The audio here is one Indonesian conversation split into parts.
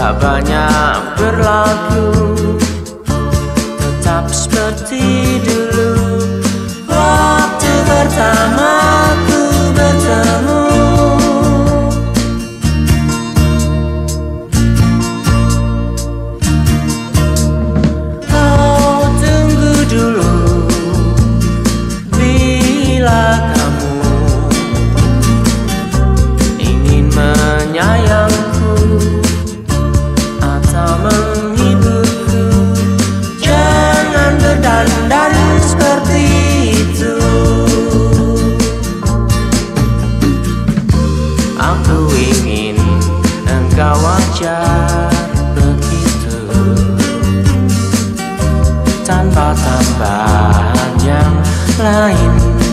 tak banyak berlaku, tetap seperti dulu waktu pertama ku bertemu. Kau tunggu dulu, bila kamu ingin menyayangku atau menghiburku, jangan berdandan seperti itu. Aku ingin engkau wajar begitu, tanpa tambahan yang lain.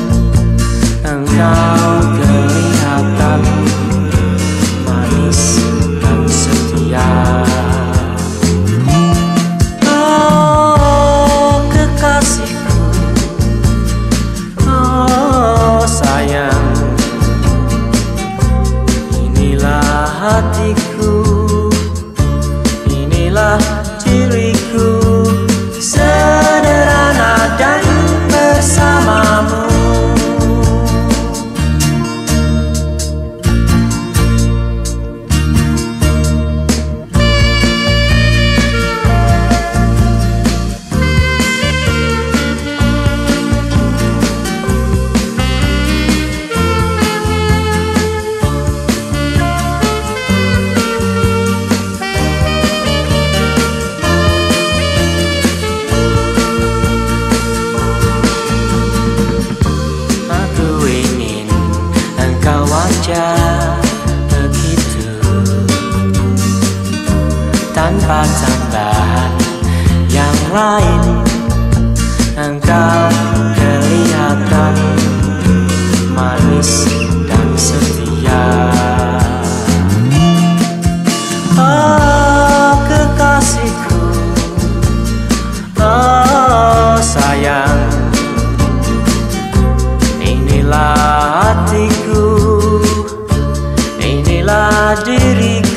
Engkau kelihatan manis dan setia. Oh kekasihku, oh sayang, inilah hatiku, inilah diriku, sederhana dan bersamamu. Begitu, tanpa tambahan yang lain. Engkau kelihatan manis dan setia. Oh kekasihku, oh sayang, inilah hatiku, inilah diriku,